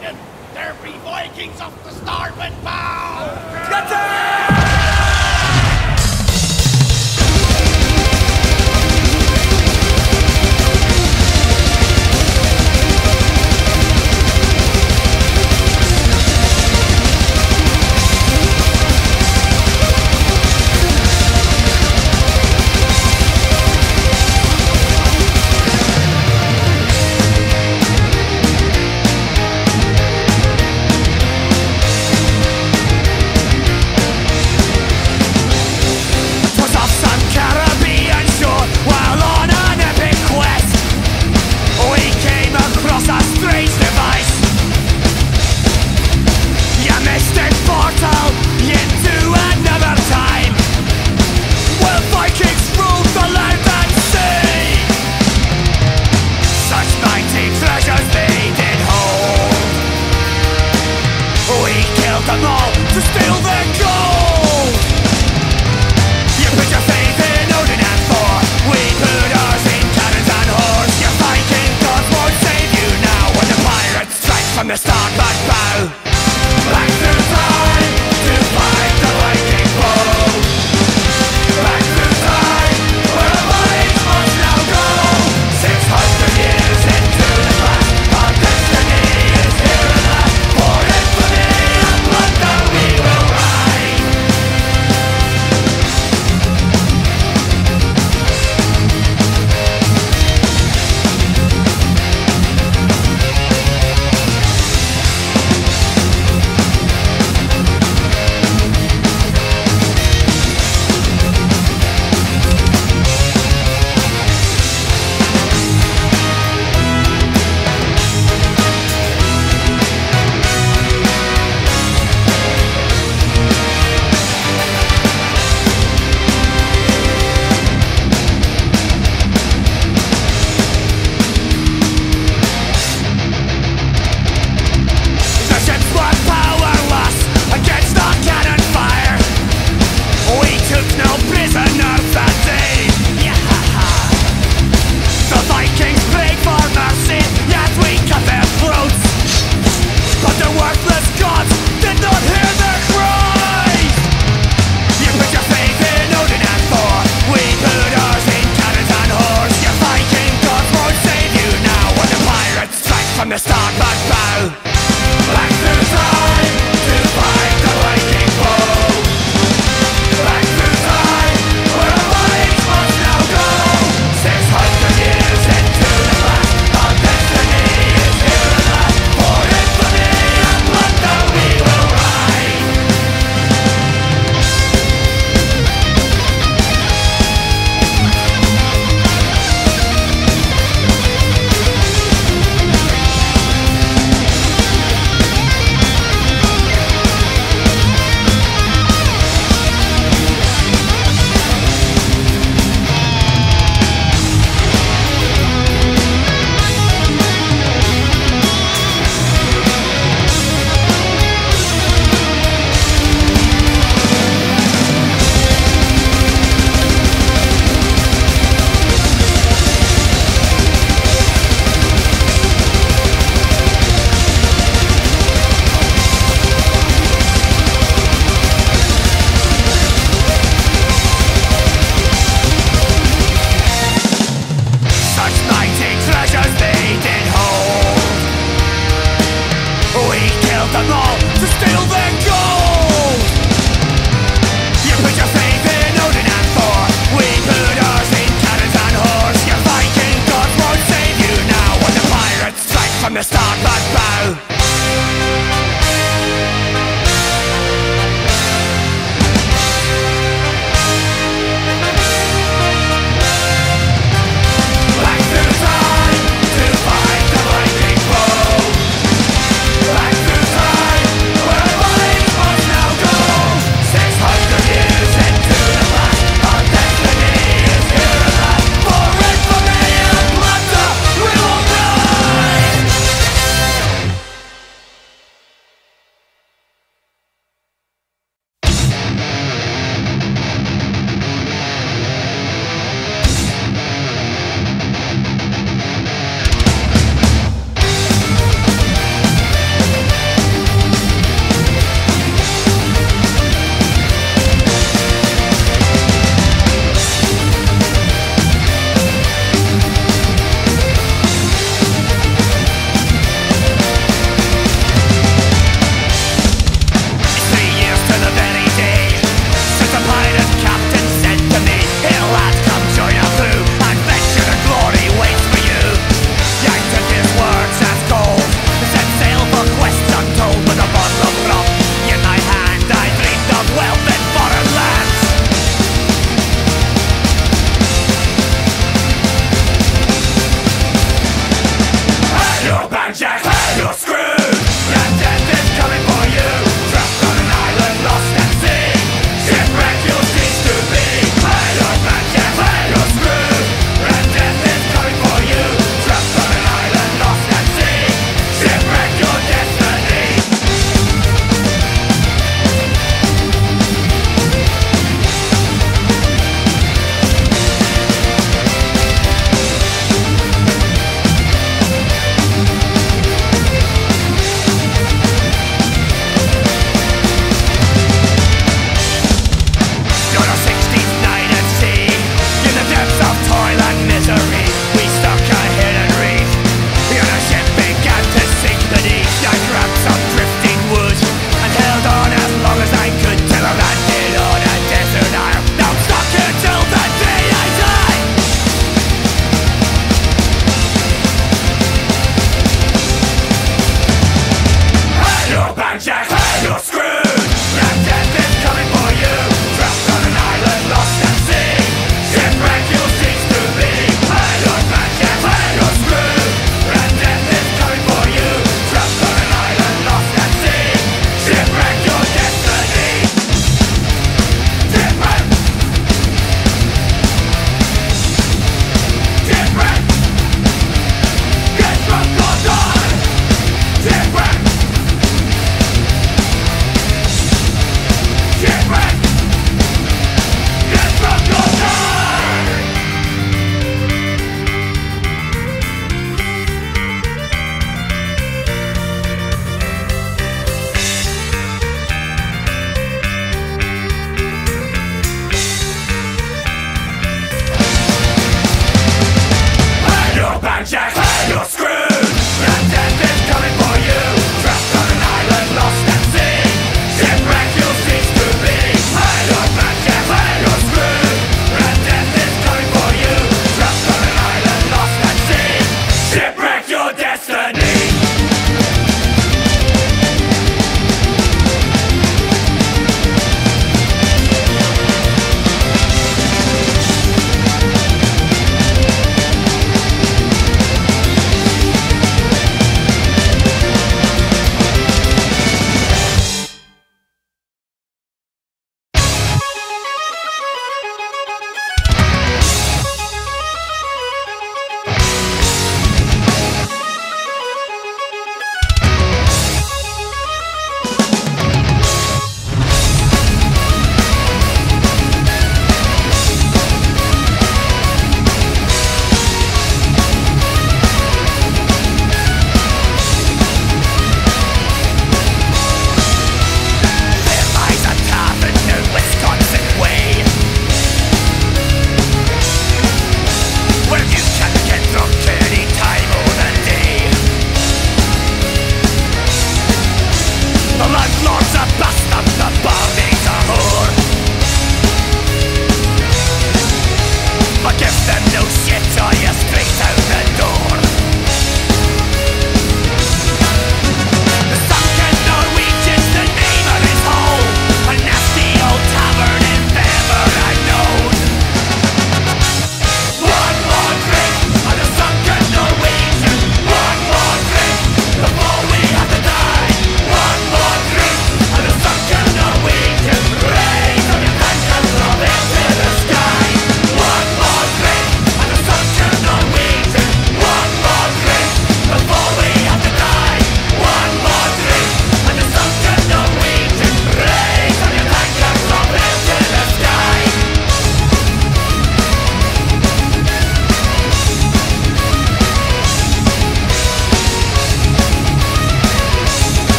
Captain! There be Vikings off the starboard bow! Captain! From the start, but bow back through time to fight the Viking foe. Back through time, where our minds must now go. 600 years into the past, our destiny is here at last. For infamy and plunder we will ride. From the start, but bow back through time to fight the Viking foe. Back through time, where our minds must now go. 600 years into the past, our destiny is here at last. For infamy and plunder we will ride. Them all to steal their gold. You put your faith in Odin and Thor, we put ours in cannons and whores. Your Viking gods won't save you now when the pirates strike from the start, but bow. Back through time to fight the Viking foe. Back through time, where our minds must now go. 600 years into the past, our destiny is here at last. For infamy and plunder we will ride.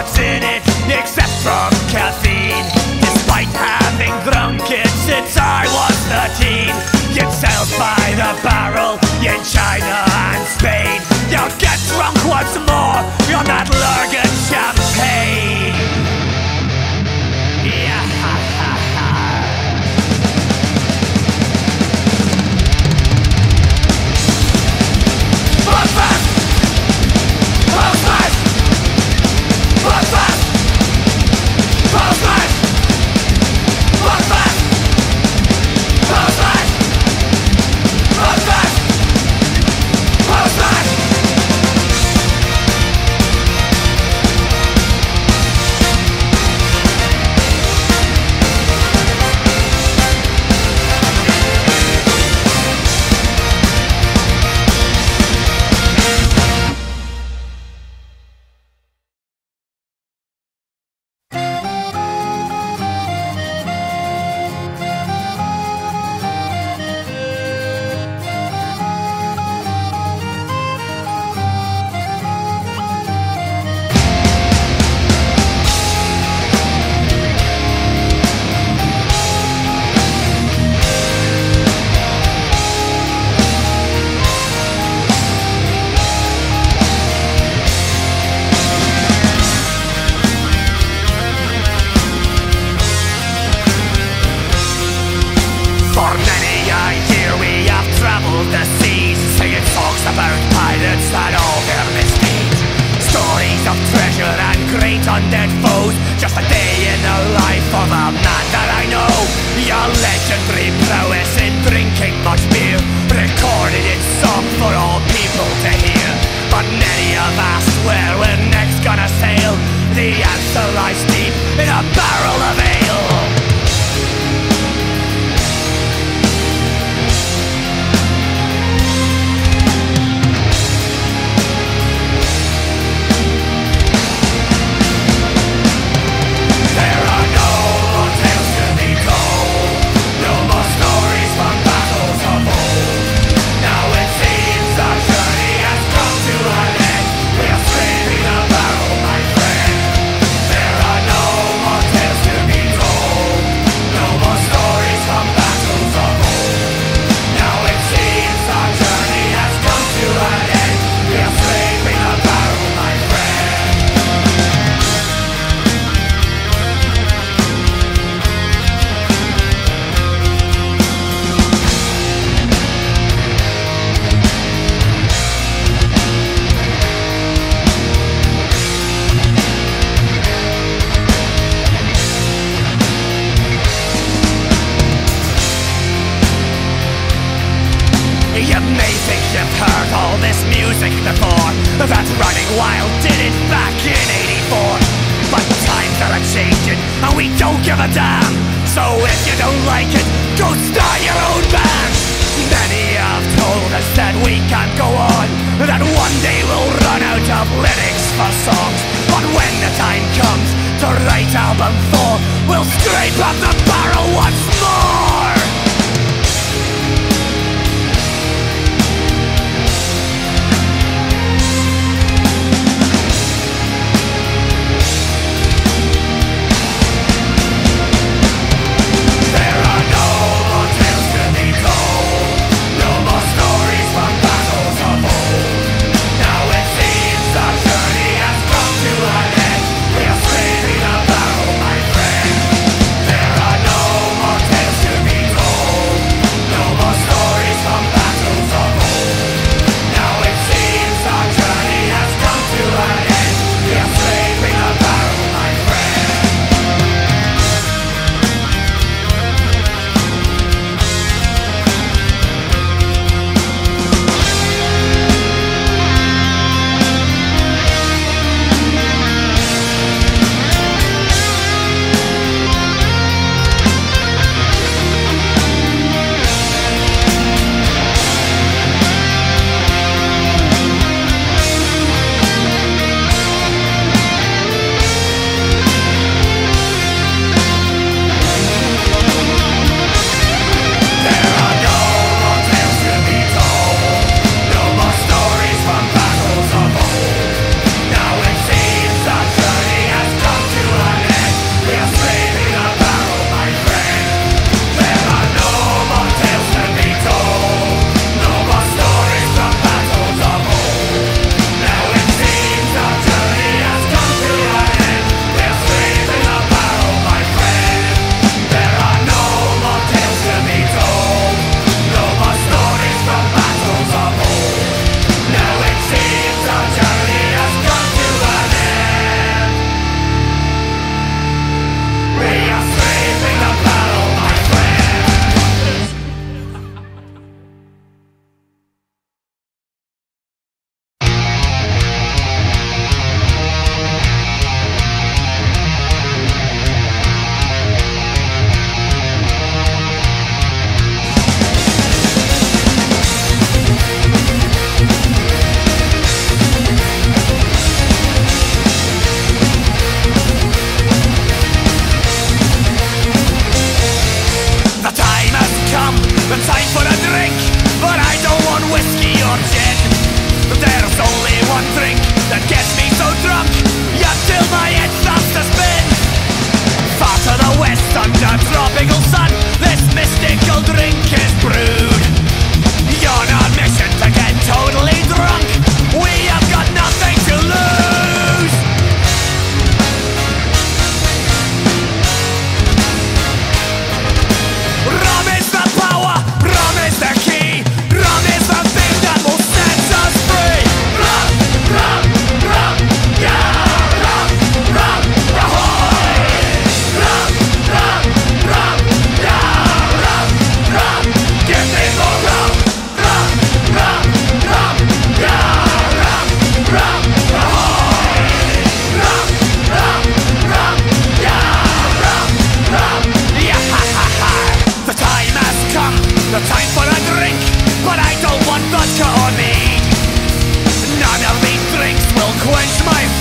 what's in it, except from caffeine. Despite having drunk it since I was 13, it sells by the barrel in China and Spain. You'll get drunk once more on that Lurgan champagne. Yeah, ha, ha, ha. Bloodbath! Bloodbath! Bloodbath! Bloodbath! Bloodbath! Bloodbath! Bloodbath! Bloodbath! Undead foes, just a day in the life of a man that I know. Your legendary prowess in drinking much beer, recorded in song for all people to hear. But many have asked where we're next gonna sail. The answer lies deep in a barrel of ale. That running wild did it back in '84. But times are a-changing and we don't give a damn. So if you don't like it, go start your own band. Many have told us that we can't go on, that one day we'll run out of lyrics for songs. But when the time comes to write album 4, we'll scrape up the barrel once more. To be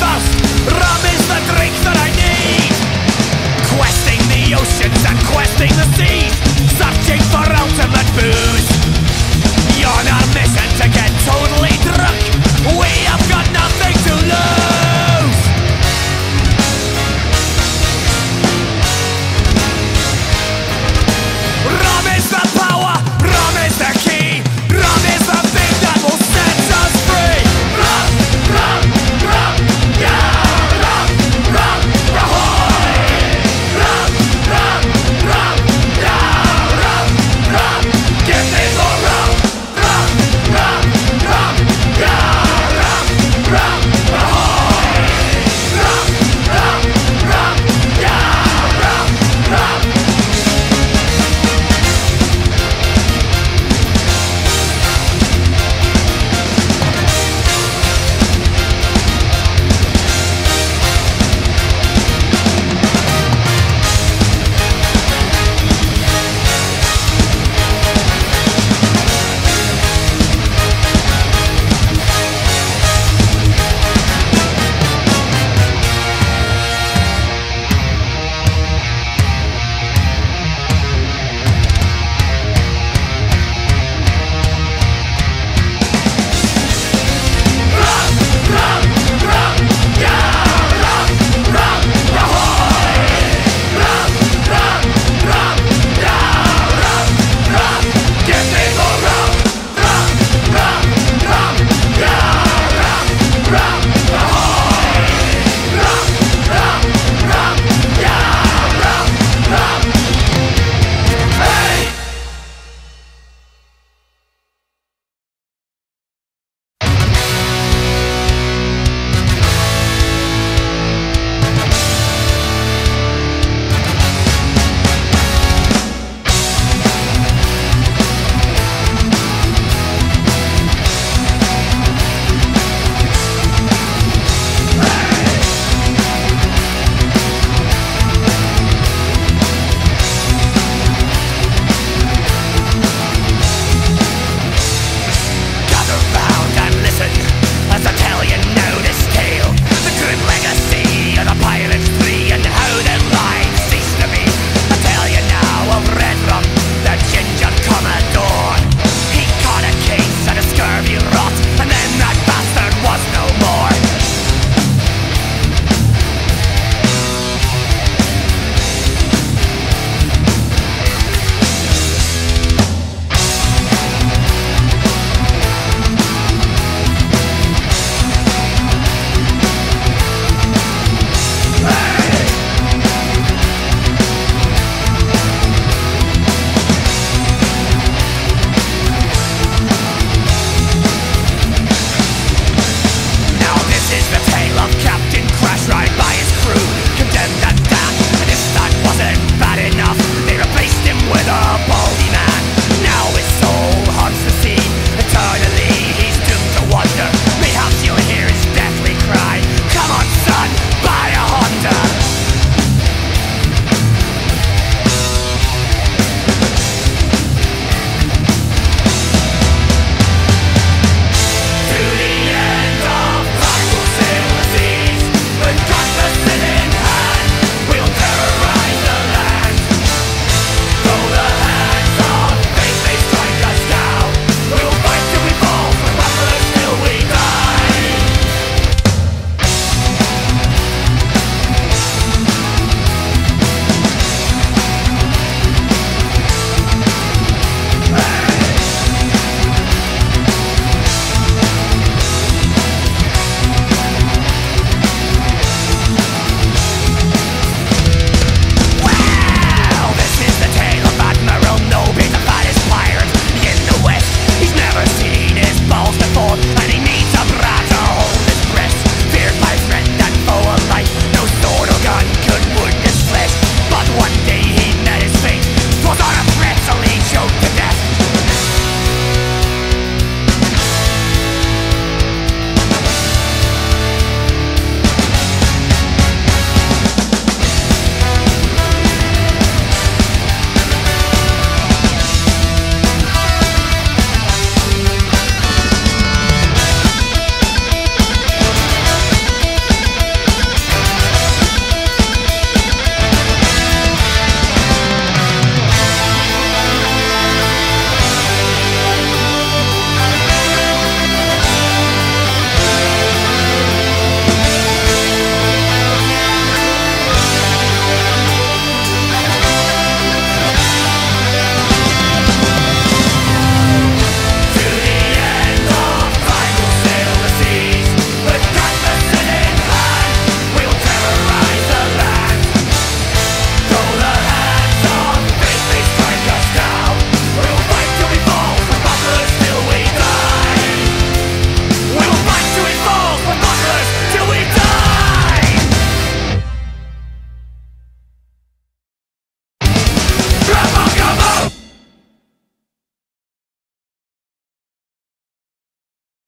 thirst. Rum is the drink that I need. Questing the oceans and questing the seas, searching for ultimate booze. You're on a mission to get totally drunk. We have got nothing to lose. Rum is the power, rum is the key, rum is the thing that will set us free. Rum, rum, rum, yeah, rum, rum, ahoy. Rum, rum, rum, yeah.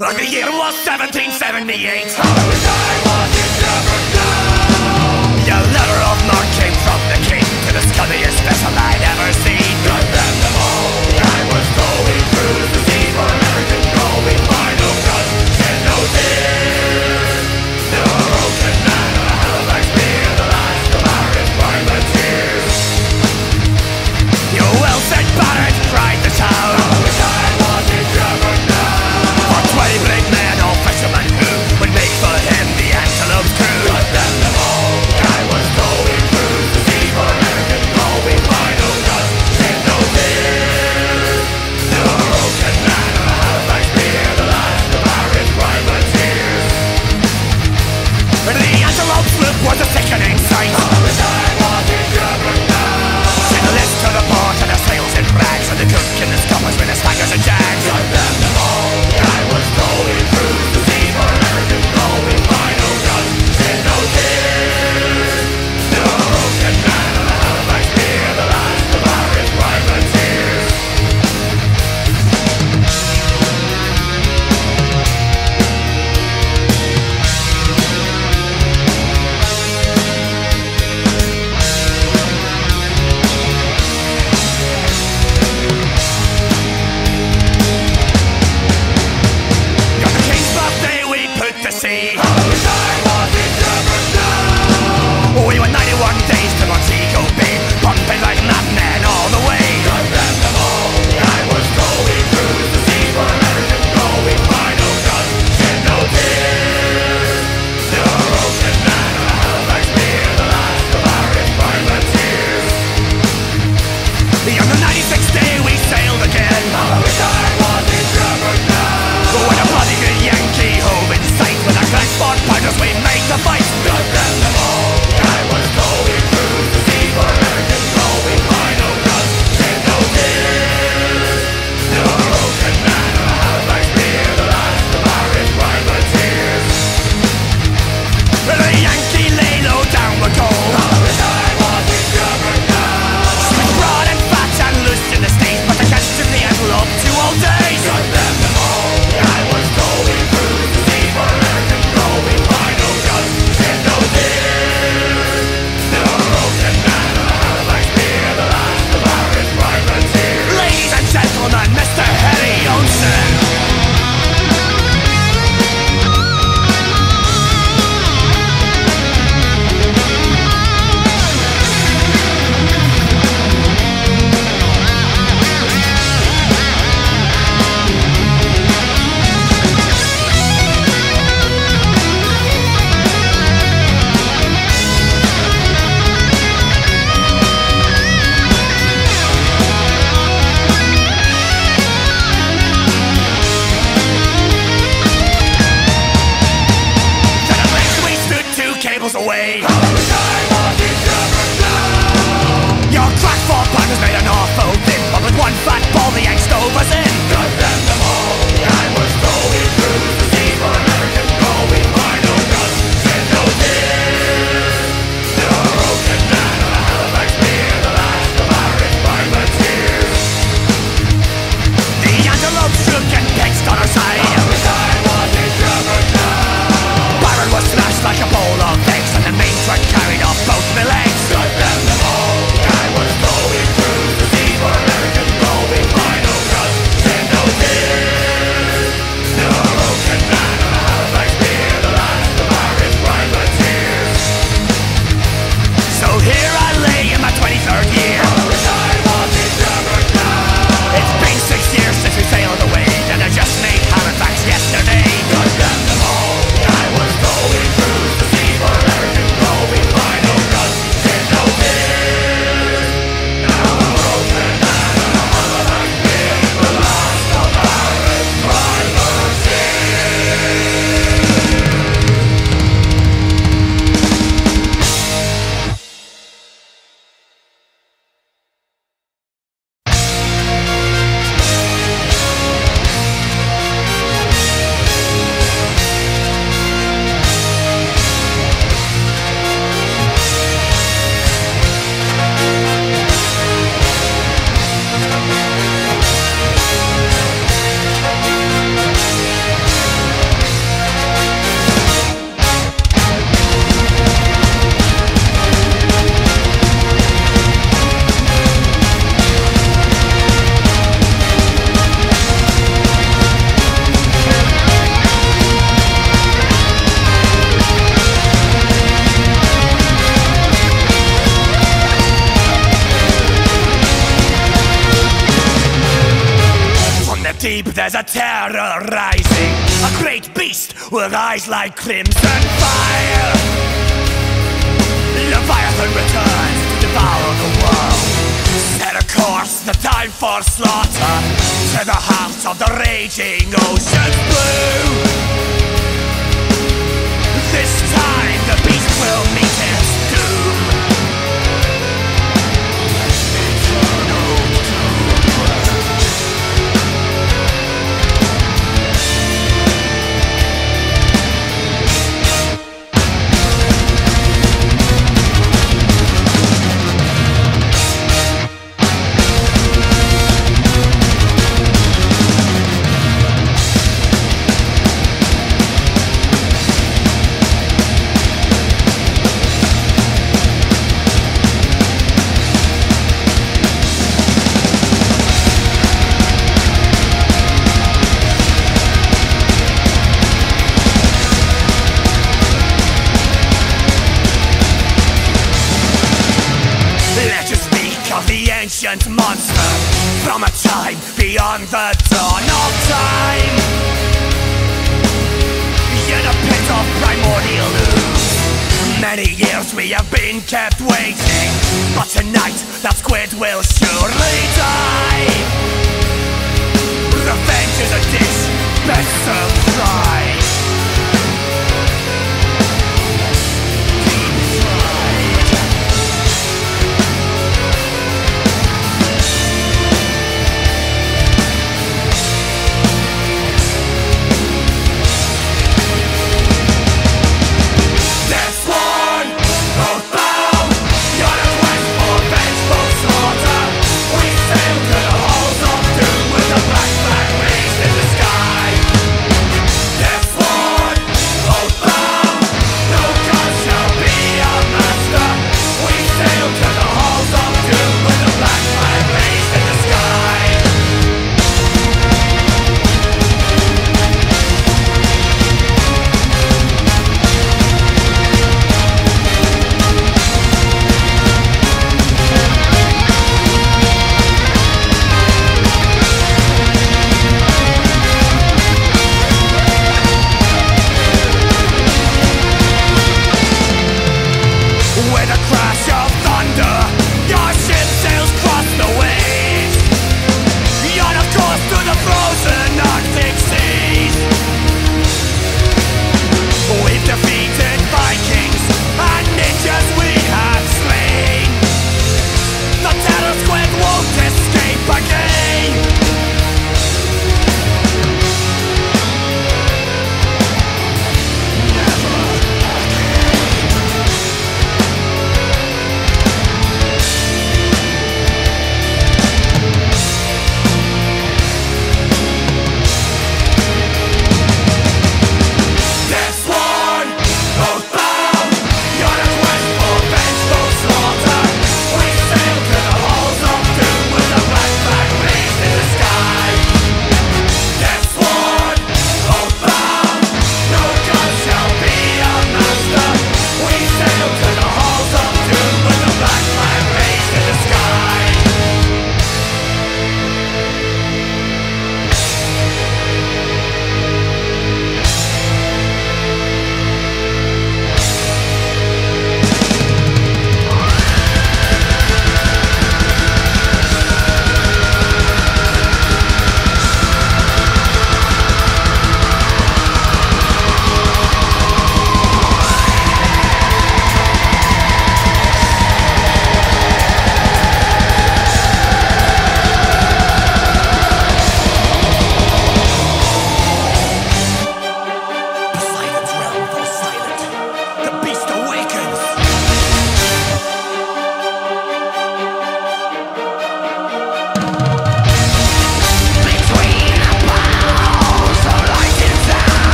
The year was 1778. I wish I was in Germany. Your letter of marque came from the king to the scummiest vessel I'd ever seen. Condemn them all. I was going through the sea for American gold. We find no guns and no tears. The broken man of a Halifax beer, the last of our privateers. You well-said Barrett, cried the town. I wish I was in Germany. For 20 brave men, all fishermen who would make for him the Antelope's crew. Condemn them all. I was going through the sea for American gold. We find no guns and no tears. The broken man of a Halifax beer, the last of our privateers. The Antelope sloop was a sickening sight. I wish I was in Germany. Sailors to the port and their sails in rags, and the cook and the scoppers with their staggers and jags. Condemn them all. I was going through the sea for American gold. We find no guns and no tears. The broken man of the Halifax beer, the last of our privateers. On the king's birthday we put to sea. I wish I was in Germany. We were 91 days to Montego Bay, pumping like madmen all the way. Condemn them all. I was going through the sea for American gold. We find no guns and no tears. The broken man of a Halifax beer, the last of our privateers. On the 96th day we sailed again. I wish I was in Germany. When a bloody good Yankee hove in sight, with our transport partners we made the fight. Condemn them all. I was going through the sea for American gold. We find no guns and no tears. The broken man of a Halifax beer, the last of our privateers. The Yankee lay low down with gold. I wish I was in Germany. Sweet, broad and fat and loose in the States, but the catch took the Antelope 2 whole days. Condemn them all. I was going through the sea for American gold. We find no guns and no tears. The broken man of a Halifax beer, the last of our privateers. Ladies and gentlemen, Mr. Harry Olsen. Then at length we stood 2 cables away. I wish I was in Germany. Your crack 4 partners made an awful din, but with one fat ball the Yanks stove us in. Condemn them all. I was going through the sea for American gold. We find no guns and no tears. The broken man of a Halifax beer, the last of our privateers. The Antelope shook and pitched on our side. I wish I was in Germany. Byron was smashed like a bowl of eggs, and the main truck carried off both my legs. Condemn them all. I was going through the sea for American gold. We find no guns and no tears. The broken man of a Halifax beer, the last of our privateers. So here I lay in my 23rd year. I wish I was in Germany. It's been 6 years since we sailed away, and I just made Halifax yesterday. Condemn them all. I was going through the sea there's a terror rising, a great beast with eyes like crimson fire. Leviathan returns to devour the world. Set a course, the time for slaughter, to the heart of the raging ocean's blue. This time the beast will meet its doom. Eternal doom. Ancient monster from a time beyond the dawn of time. In a pit of primordial ooze, many years we have been kept waiting, but tonight that squid will surely die. Revenge is a dish best served fried. Death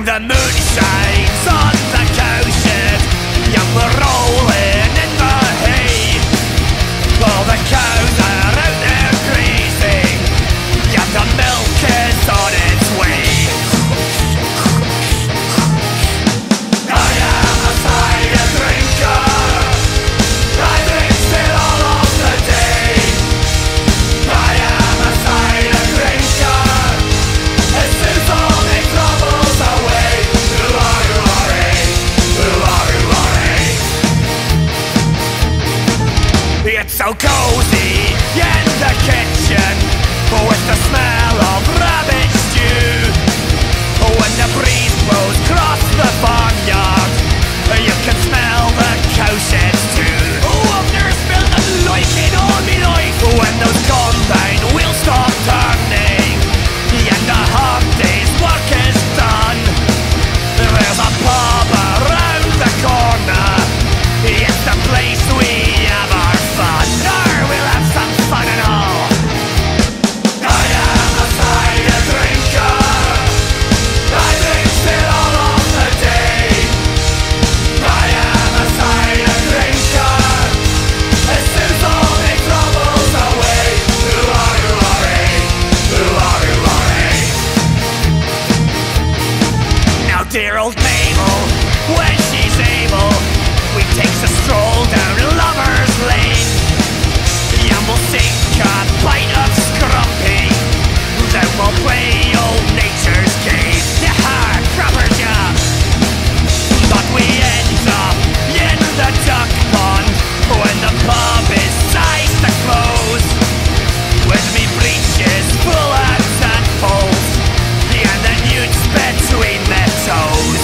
The moon shines on the cowshed, and we're rolling in the hay. All the cows are out there grazing, and the milk is on its way. I am a cider drinker, I drink still all of the day. I am a cider drinker, it soothes all the troubles away. It's so cozy in the kitchen, with the smell of rabbit stew. When the breeze blows across the barnyard, you can smell the cowsheds too. Oh, I've never smelled nothing like it all me life. When those combine wheels stop turning, and the hard day's work is done, there's a pub around the corner. It's the place we have our fun. We'll have some fun and all. I am a cider drinker, I drink still all of the day. I am a cider drinker, it soothes all the troubles away. Now dear old Mabel, when she's able, we takes a stroll down Lover's Lane, and we'll sink a pint of scrumpy, then we'll play old nature's game. Yeah, proper job. But we end up in the duck pond when the pub is sized to close, with me breeches full of tadpoles, and the newts between their toes.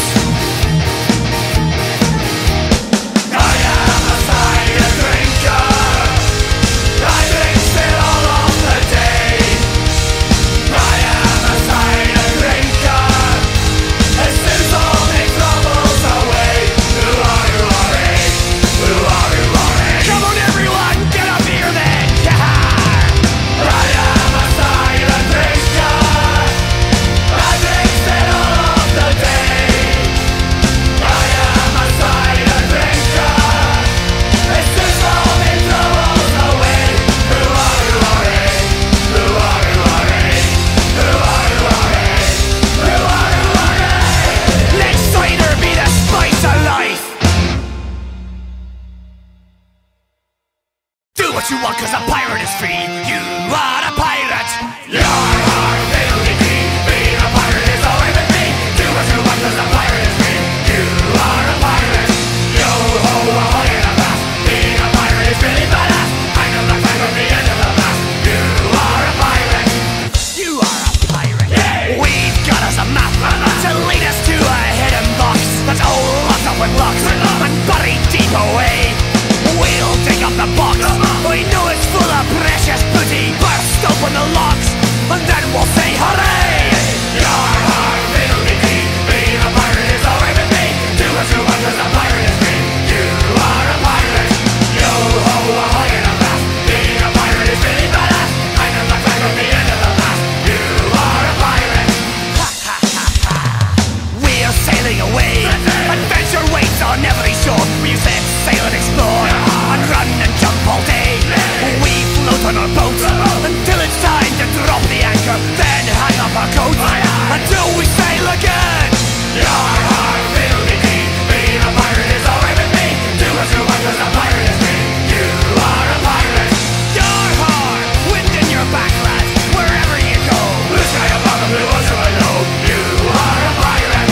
What you want, 'cause a pirate is free. You are a pirate. Your heart will be free. Being a pirate is always with me. Do what you want, 'cause a pirate is free. You are a pirate. Yo ho, ahoy in a blast. Being a pirate is really badass. I know the time of the end of the blast. You are a pirate. You are a pirate. Yay! We've got us a map to lead us to a hidden box that's all locked up with locks and buried deep away. We'll dig up the box. We know it's full of precious booty. Burst open the locks, and then we'll say hooray! Your heart will be free. Being a pirate is alright with me. Do what you want, 'cause a pirate is free. You are a pirate. Yo ho, ahoy in a blast. Being a pirate is really badass. I know the time of the end of the blast. You are a pirate. Ha ha ha ha. We're sailing away. Adventure waits on every shore. We set sail and explore, and run and jump all day. We float on our boat until it's time to drop the anchor, then hang up our coat until we sail again. Your heart will be free. Being a pirate is alright with me. Do what you want, 'cause a pirate is free. You are a pirate. Your heart, wind in your back, lad, wherever you go. Blue sky above the blue ocean below. You are a pirate.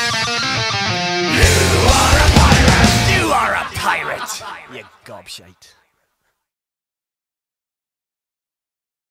You are a pirate. You are a pirate. You gobshite.